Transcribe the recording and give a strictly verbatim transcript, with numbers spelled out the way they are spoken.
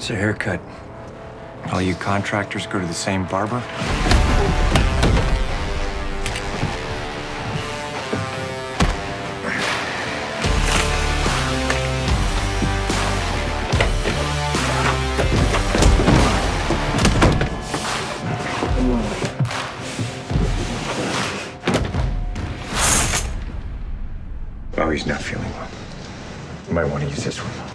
It's a haircut. All you contractors go to the same barber? Oh, he's not feeling well. You might want to use this one.